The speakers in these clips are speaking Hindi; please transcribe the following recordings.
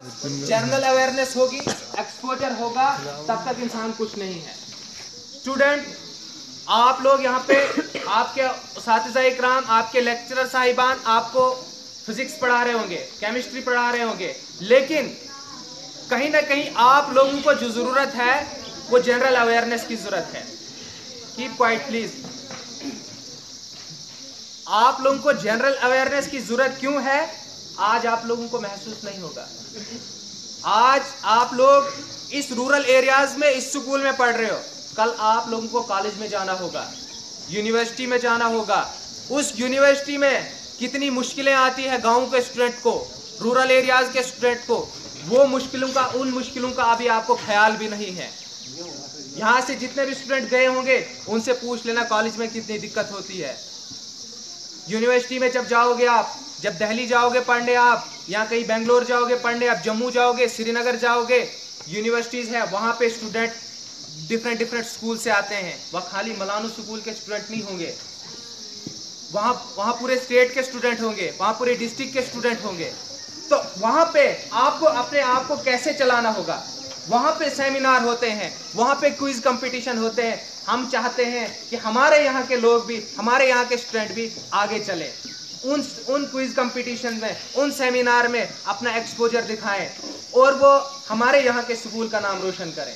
जनरल अवेयरनेस होगी, एक्सपोजर होगा, तब तक इंसान कुछ नहीं है। स्टूडेंट, आप लोग यहाँ पे आपके उस्ताद इकराम, आपके लेक्चरर साहिबान आपको फिजिक्स पढ़ा रहे होंगे, केमिस्ट्री पढ़ा रहे होंगे, लेकिन कहीं ना कहीं आप लोगों को जो जरूरत है वो जनरल अवेयरनेस की जरूरत है। Keep quiet please. आप लोगों को जनरल अवेयरनेस की जरूरत क्यों है, आज आप लोगों को महसूस नहीं होगा। आज आप लोग इस रूरल एरियाज में इस स्कूल में पढ़ रहे हो, कल आप लोगों को कॉलेज में जाना होगा, यूनिवर्सिटी में जाना होगा। उस यूनिवर्सिटी में कितनी मुश्किलें आती है गांव के स्टूडेंट को, रूरल एरियाज के स्टूडेंट को, वो मुश्किलों का, उन मुश्किलों का अभी आपको ख्याल भी नहीं है। यहाँ से जितने भी स्टूडेंट गए होंगे उनसे पूछ लेना कॉलेज में कितनी दिक्कत होती है। यूनिवर्सिटी में जब जाओगे आप, जब दिल्ली जाओगे पढ़ने, आप यहाँ कहीं बेंगलोर जाओगे पढ़ने, आप जम्मू जाओगे, श्रीनगर जाओगे, यूनिवर्सिटीज है, वहाँ पे स्टूडेंट डिफरेंट स्कूल से आते हैं। वह खाली मलानु स्कूल के स्टूडेंट नहीं होंगे, वहाँ पूरे स्टेट के स्टूडेंट होंगे, वहाँ पूरे डिस्ट्रिक्ट के स्टूडेंट होंगे। तो वहाँ पे आपको अपने आप को कैसे चलाना होगा, वहाँ पे सेमिनार होते हैं, वहाँ पे क्विज कंपटीशन होते हैं। हम चाहते हैं कि हमारे यहाँ के लोग भी, हमारे यहाँ के स्टूडेंट भी आगे चले, उन क्विज कंपटीशन में, उन सेमिनार में अपना एक्सपोजर दिखाएं और वो हमारे यहाँ के स्कूल का नाम रोशन करें।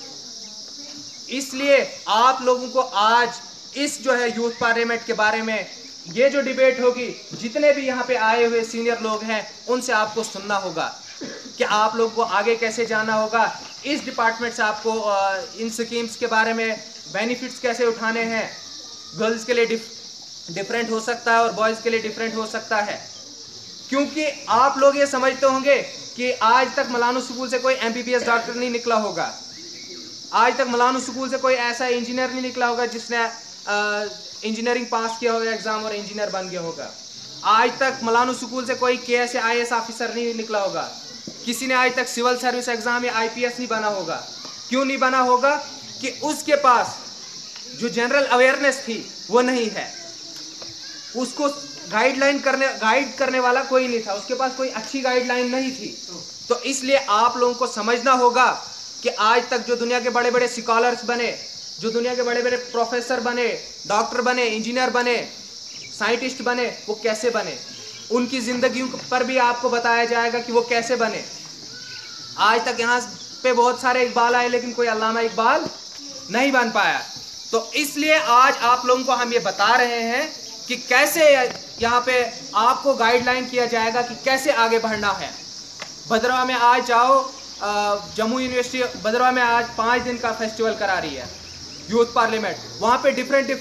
इसलिए आप लोगों को आज इस जो है यूथ पार्लियामेंट के बारे में ये जो डिबेट होगी, जितने भी यहाँ पे आए हुए सीनियर लोग हैं उनसे आपको सुनना होगा कि आप लोग को आगे कैसे जाना होगा। इस डिपार्टमेंट से आपको इन स्कीम्स के बारे में बेनिफिट्स कैसे उठाने हैं। गर्ल्स के लिए डिफरेंट हो सकता है और बॉयज़ के लिए डिफरेंट हो सकता है, क्योंकि आप लोग ये समझते होंगे कि आज तक मलानु स्कूल से कोई MBBS डॉक्टर नहीं निकला होगा, आज तक मलानु स्कूल से कोई ऐसा इंजीनियर नहीं निकला होगा जिसने इंजीनियरिंग पास किया होगा एग्जाम और इंजीनियर बन गया होगा। आज तक मलानु स्कूल से कोई KS या IAS ऑफिसर नहीं निकला होगा, किसी ने आज तक सिविल सर्विस एग्जाम या IPS नहीं बना होगा। क्यों नहीं बना होगा? कि उसके पास जो जनरल अवेयरनेस थी वो नहीं है, उसको गाइड करने वाला कोई नहीं था, उसके पास कोई अच्छी गाइडलाइन नहीं थी। तो इसलिए आप लोगों को समझना होगा कि आज तक जो दुनिया के बड़े बड़े स्कॉलर्स बने, जो दुनिया के बड़े बड़े प्रोफेसर बने, डॉक्टर बने, इंजीनियर बने, साइंटिस्ट बने, वो कैसे बने, उनकी जिंदगियों पर भी आपको बताया जाएगा कि वो कैसे बने। आज तक यहाँ पे बहुत सारे इकबाल आए, लेकिन कोई अल्लामा इकबाल नहीं बन पाया। तो इसलिए आज आप लोगों को हम ये बता रहे हैं कि कैसे यहाँ पे आपको गाइडलाइन किया जाएगा कि कैसे आगे बढ़ना है। भद्रवा में आज जाओ, जम्मू यूनिवर्सिटी भद्रवा में आज 5 दिन का फेस्टिवल करा रही है यूथ पार्लियामेंट। वहाँ पे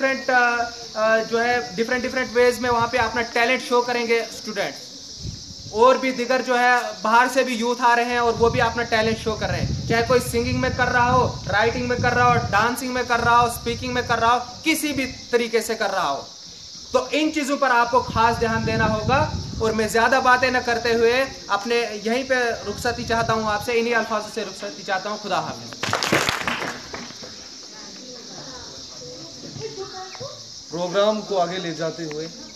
डिफरेंट वेज में वहाँ पे अपना टैलेंट शो करेंगे स्टूडेंट्स, और भी दिगर जो है बाहर से भी यूथ आ रहे हैं और वो भी अपना टैलेंट शो कर रहे हैं, चाहे कोई सिंगिंग में कर रहा हो, राइटिंग में कर रहा हो, डांसिंग में कर रहा हो, स्पीकिंग में कर रहा हो, किसी भी तरीके से कर रहा हो। तो इन चीज़ों पर आपको खास ध्यान देना होगा। और मैं ज़्यादा बातें न करते हुए अपने यहीं पे रुखसती चाहता हूँ आपसे, इन्हीं अल्फाजों से रुखसती चाहता हूँ। खुदा हाफिज़। प्रोग्राम को आगे ले जाते हुए